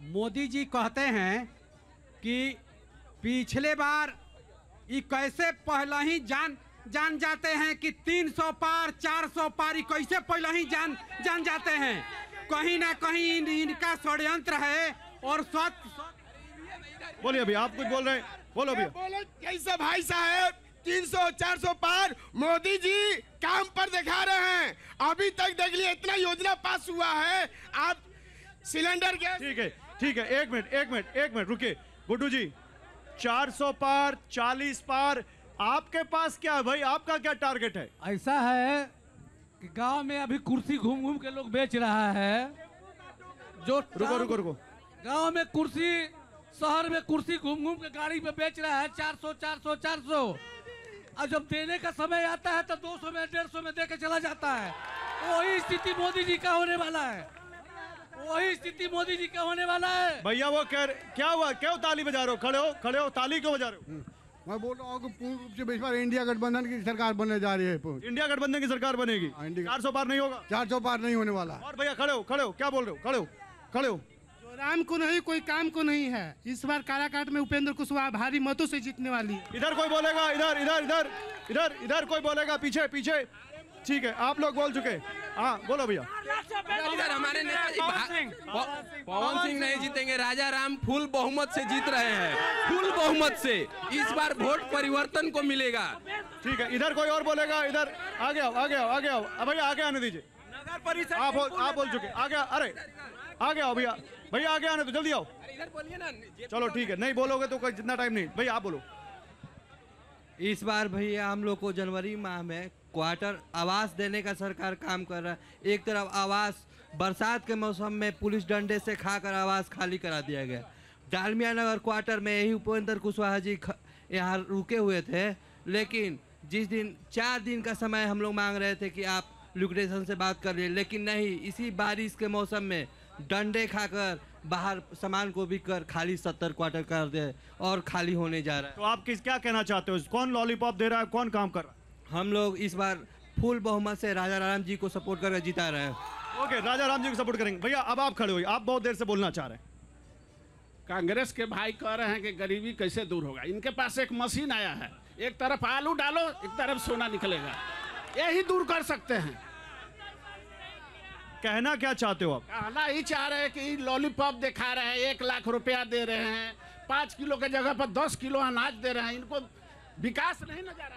मोदी जी कहते हैं कि पिछले बार ये कैसे पहले ही जान जाते हैं कि 300 पार 400 पार, कैसे पहले ही जान जाते हैं। कहीं ना कहीं इनका षड्यंत्र है। और बोलिए अभी आप कुछ बोल रहे हैं, बोलो अभी। कैसे भाई साहब 300-400 पार मोदी जी काम पर दिखा रहे हैं। अभी तक देख लिए इतना योजना पास हुआ है। आप सिलेंडर गैस ठीक है, एक मिनट रुकिए गुड्डू जी। 400 पार 40 पार, आपके पास क्या है भाई? आपका क्या टारगेट है? ऐसा है कि गांव में अभी कुर्सी घूम घूम के लोग बेच रहा है। जो रुको गांव में कुर्सी, शहर में कुर्सी घूम घूम के गाड़ी पे बेच रहा है 400। और जब देने का समय आता है तो 200 में 150 में दे के चला जाता है। वही स्थिति मोदी जी का होने वाला है। भैया वो क्या हुआ? क्यों ताली बजा रहे हो? खड़े हो, ताली क्यों बजा रहे हो? मैं बोल रहा हूँ कि पूर्ण रूप से इस बार इंडिया गठबंधन की सरकार बनने जा रही है। इंडिया गठबंधन की सरकार बनेगी। 400 पार नहीं होगा। 400 पार नहीं होने वाला। और भैया खड़े हो, क्या बोल रहे हो? खड़े हो। जो राम को नहीं कोई काम को नहीं है। इस बार काराकाट में उपेंद्र कुशवाहा भारी मतों से जीतने वाली है। इधर कोई बोलेगा, इधर कोई बोलेगा, पीछे। ठीक है, आप लोग बोल चुके। हाँ बोलो भैया। इधर हमारे नेताजी पवन सिंह नहीं जीतेंगे। राजा राम फुल बहुमत से जीत रहे हैं, फुल बहुमत से। इस बार वोट परिवर्तन को मिलेगा। ठीक है, इधर कोई और बोलेगा। इधर आगे आओ। भैया आगे आने दीजिए। नगर परिषद आप बोल चुके। आगे आओ भैया आगे आने दो, जल्दी आओ। इधर बोलिए ना। चलो ठीक है, नहीं बोलोगे तो कोई जितना टाइम नहीं। भैया आप बोलो। इस बार भैया हम लोग को जनवरी माह में क्वार्टर आवास देने का सरकार काम कर रहा है। एक तरफ आवास बरसात के मौसम में पुलिस डंडे से खाकर आवास खाली करा दिया गया। डालमिया नगर क्वार्टर में यही उपेंद्र कुशवाहा जी यहाँ रुके हुए थे। लेकिन जिस दिन 4 दिन का समय हम लोग मांग रहे थे कि आप लिक्विडेशन से बात कर लिए, लेकिन नहीं, इसी बारिश के मौसम में डंडे खाकर बाहर सामान को भी कर खाली 70 क्वार्टर कर दे और खाली होने जा रहा है। तो आप क्या कहना चाहते हो? कौन लॉलीपॉप दे रहा है, कौन काम कर रहा है? हम लोग इस बार फुल बहुमत से राजा राम जी को सपोर्ट करके जिता रहे हैं। ओके, राजा राम जी को सपोर्ट करेंगे। भैया अब आप खड़े हो, आप बहुत देर से बोलना चाह रहे हैं। कांग्रेस के भाई कह रहे हैं कि गरीबी कैसे दूर होगा। इनके पास एक मशीन आया है, एक तरफ आलू डालो, एक तरफ सोना निकलेगा। यही दूर कर सकते हैं। कहना क्या चाहते हो आप? कहना ही चाह रहे हैं कि लॉलीपॉप दिखा रहे हैं, 1 लाख रुपया दे रहे हैं, 5 किलो की जगह पर 10 किलो अनाज दे रहे हैं। इनको विकास नहीं नजर